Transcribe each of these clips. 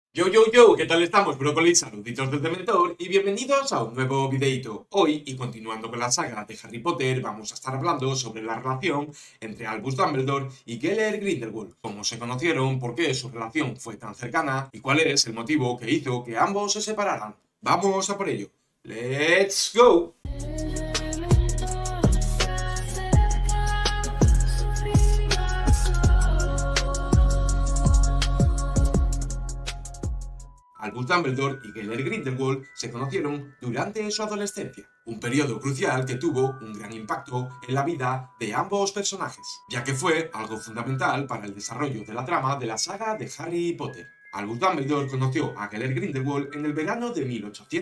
Yo, ¿qué tal estamos, brócoli? Saluditos desde Mentor y bienvenidos a un nuevo videito. Hoy, y continuando con la saga de Harry Potter, vamos a estar hablando sobre la relación entre Albus Dumbledore y Gellert Grindelwald, cómo se conocieron, por qué su relación fue tan cercana y cuál es el motivo que hizo que ambos se separaran. Vamos a por ello. ¡Let's go! Albus Dumbledore y Gellert Grindelwald se conocieron durante su adolescencia, un periodo crucial que tuvo un gran impacto en la vida de ambos personajes, ya que fue algo fundamental para el desarrollo de la trama de la saga de Harry Potter. Albus Dumbledore conoció a Gellert Grindelwald en el verano de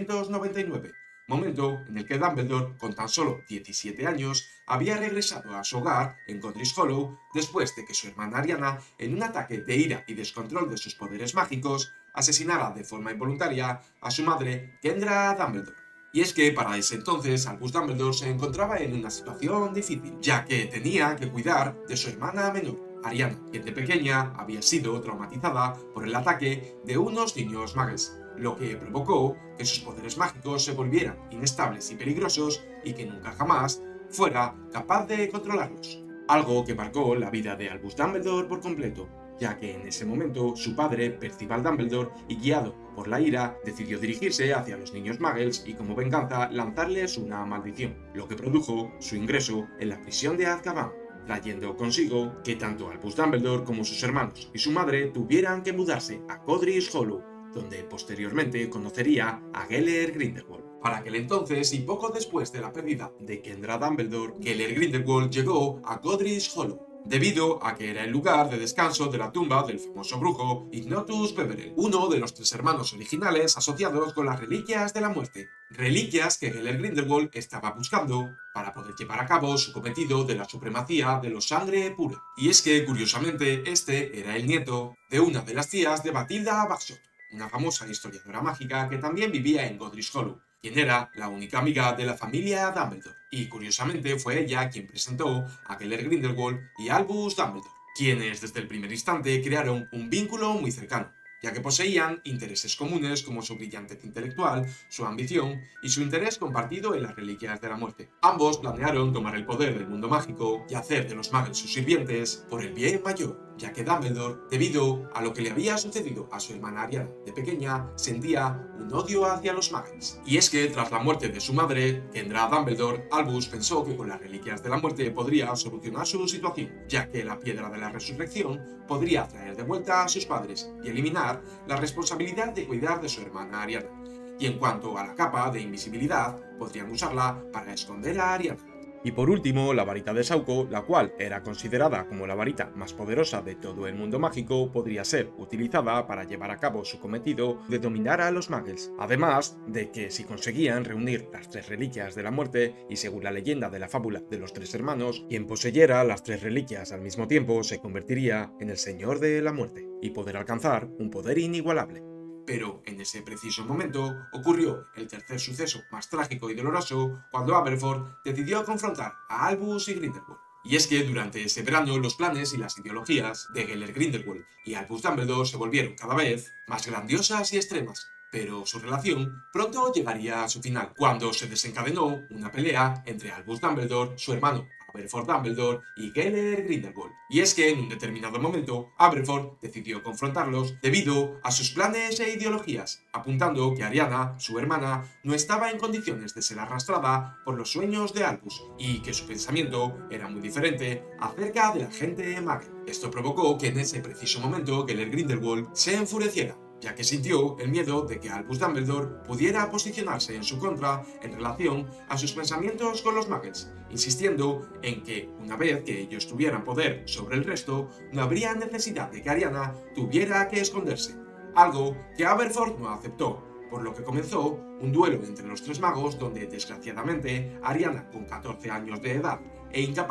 1899, momento en el que Dumbledore, con tan solo 17 años, había regresado a su hogar en Godric's Hollow después de que su hermana Ariana, en un ataque de ira y descontrol de sus poderes mágicos, asesinara de forma involuntaria a su madre, Kendra Dumbledore. Y es que para ese entonces Albus Dumbledore se encontraba en una situación difícil, ya que tenía que cuidar de su hermana menor, Ariana, quien de pequeña había sido traumatizada por el ataque de unos niños muggles, lo que provocó que sus poderes mágicos se volvieran inestables y peligrosos y que nunca jamás fuera capaz de controlarlos. Algo que marcó la vida de Albus Dumbledore por completo, ya que en ese momento su padre, Percival Dumbledore, y guiado por la ira, decidió dirigirse hacia los niños muggles y como venganza lanzarles una maldición, lo que produjo su ingreso en la prisión de Azkaban, trayendo consigo que tanto Albus Dumbledore como sus hermanos y su madre tuvieran que mudarse a Godric's Hollow, donde posteriormente conocería a Gellert Grindelwald. Para aquel entonces y poco después de la pérdida de Kendra Dumbledore, Gellert Grindelwald llegó a Godric's Hollow, debido a que era el lugar de descanso de la tumba del famoso brujo Ignotus Peverell, uno de los tres hermanos originales asociados con las Reliquias de la Muerte, reliquias que Gellert Grindelwald estaba buscando para poder llevar a cabo su cometido de la supremacía de los sangre pura. Y es que, curiosamente, este era el nieto de una de las tías de Bathilda Bagshot, una famosa historiadora mágica que también vivía en Godric's Hollow, quien era la única amiga de la familia Dumbledore. Y curiosamente fue ella quien presentó a Gellert Grindelwald y Albus Dumbledore, quienes desde el primer instante crearon un vínculo muy cercano, ya que poseían intereses comunes como su brillantez intelectual, su ambición y su interés compartido en las Reliquias de la Muerte. Ambos planearon tomar el poder del mundo mágico y hacer de los muggles sus sirvientes por el bien mayor, ya que Dumbledore, debido a lo que le había sucedido a su hermana Ariana de pequeña, sentía un odio hacia los muggles. Y es que tras la muerte de su madre, Kendra Dumbledore, Albus pensó que con las Reliquias de la Muerte podría solucionar su situación, ya que la Piedra de la Resurrección podría traer de vuelta a sus padres y eliminar la responsabilidad de cuidar de su hermana Ariana. Y en cuanto a la capa de invisibilidad, podrían usarla para esconder a Ariana. Y por último, la varita de Sauco, la cual era considerada como la varita más poderosa de todo el mundo mágico, podría ser utilizada para llevar a cabo su cometido de dominar a los muggles. Además de que si conseguían reunir las tres reliquias de la muerte, y según la leyenda de la fábula de los tres hermanos, quien poseyera las tres reliquias al mismo tiempo se convertiría en el Señor de la Muerte, y poder alcanzar un poder inigualable. Pero en ese preciso momento ocurrió el tercer suceso más trágico y doloroso cuando Aberforth decidió confrontar a Albus y Grindelwald. Y es que durante ese verano los planes y las ideologías de Gellert Grindelwald y Albus Dumbledore se volvieron cada vez más grandiosas y extremas. Pero su relación pronto llegaría a su final, cuando se desencadenó una pelea entre Albus Dumbledore, su hermano Aberforth Dumbledore y Gellert Grindelwald. Y es que en un determinado momento Aberforth decidió confrontarlos debido a sus planes e ideologías, apuntando que Ariana, su hermana, no estaba en condiciones de ser arrastrada por los sueños de Albus y que su pensamiento era muy diferente acerca de la gente muggle. Esto provocó que en ese preciso momento Gellert Grindelwald se enfureciera, ya que sintió el miedo de que Albus Dumbledore pudiera posicionarse en su contra en relación a sus pensamientos con los muggles, insistiendo en que, una vez que ellos tuvieran poder sobre el resto, no habría necesidad de que Ariana tuviera que esconderse, algo que Aberforth no aceptó, por lo que comenzó un duelo entre los tres magos donde, desgraciadamente, Ariana, con 14 años de edad e incapaz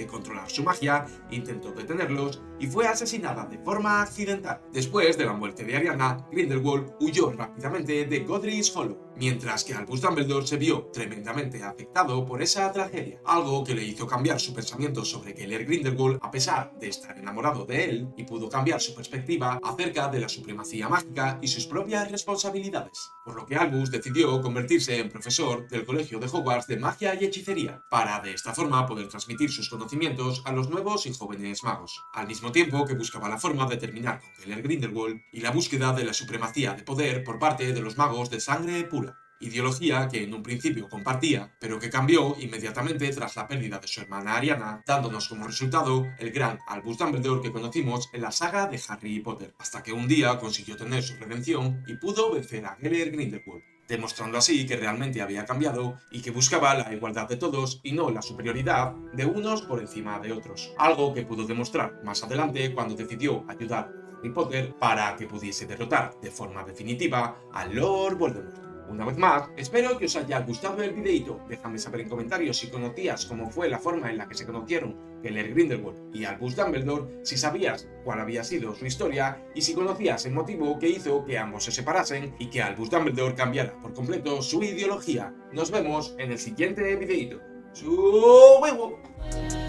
de controlar su magia, intentó detenerlos y fue asesinada de forma accidental. Después de la muerte de Ariana, Grindelwald huyó rápidamente de Godric's Hollow, mientras que Albus Dumbledore se vio tremendamente afectado por esa tragedia, algo que le hizo cambiar su pensamiento sobre Gellert Grindelwald a pesar de estar enamorado de él, y pudo cambiar su perspectiva acerca de la supremacía mágica y sus propias responsabilidades, por lo que Albus decidió convertirse en profesor del Colegio de Hogwarts de Magia y Hechicería, para de esta forma poder transmitir sus conocimientos a los nuevos y jóvenes magos, al mismo tiempo que buscaba la forma de terminar con Gellert Grindelwald y la búsqueda de la supremacía de poder por parte de los magos de sangre pura. Ideología que en un principio compartía, pero que cambió inmediatamente tras la pérdida de su hermana Ariana, dándonos como resultado el gran Albus Dumbledore que conocimos en la saga de Harry Potter, hasta que un día consiguió tener su redención y pudo vencer a Gellert Grindelwald, demostrando así que realmente había cambiado y que buscaba la igualdad de todos y no la superioridad de unos por encima de otros, algo que pudo demostrar más adelante cuando decidió ayudar a Harry Potter para que pudiese derrotar de forma definitiva a Lord Voldemort. Una vez más, espero que os haya gustado el videito. Déjame saber en comentarios si conocías cómo fue la forma en la que se conocieron Gellert Grindelwald y Albus Dumbledore, si sabías cuál había sido su historia y si conocías el motivo que hizo que ambos se separasen y que Albus Dumbledore cambiara por completo su ideología. Nos vemos en el siguiente videito. ¡Su huevo!